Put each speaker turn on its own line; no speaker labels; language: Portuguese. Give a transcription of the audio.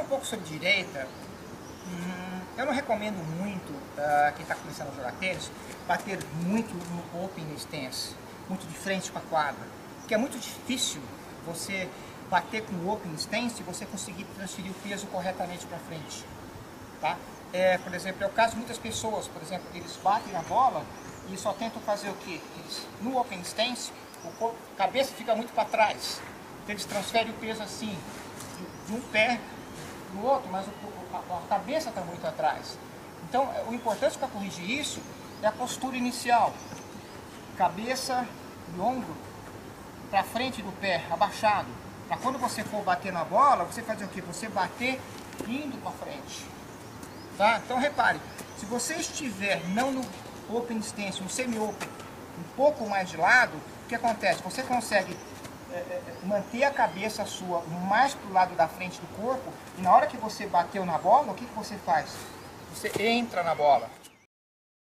pouco sobre direita. Eu não recomendo muito quem está começando a jogar tênis bater muito no open stance, muito de frente para a quadra, porque é muito difícil você bater com o open stance e você conseguir transferir o peso corretamente para frente, tá? Por exemplo, é o caso de muitas pessoas, por exemplo, eles batem na bola e só tentam fazer o quê? No open stance, a cabeça fica muito para trás, então eles transferem o peso assim, de um pé no outro, mas a cabeça está muito atrás. Então, o importante para corrigir isso é a postura inicial. Cabeça e ombro para frente do pé, abaixado. Para quando você for bater na bola, você fazer o quê? Você bater indo para frente. Tá? Então, repare, se você estiver não no open stance, no semi-open, um pouco mais de lado, o que acontece? Você consegue manter a cabeça sua mais para o lado da frente do corpo, e na hora que você bateu na bola, o que você faz? Você entra na bola.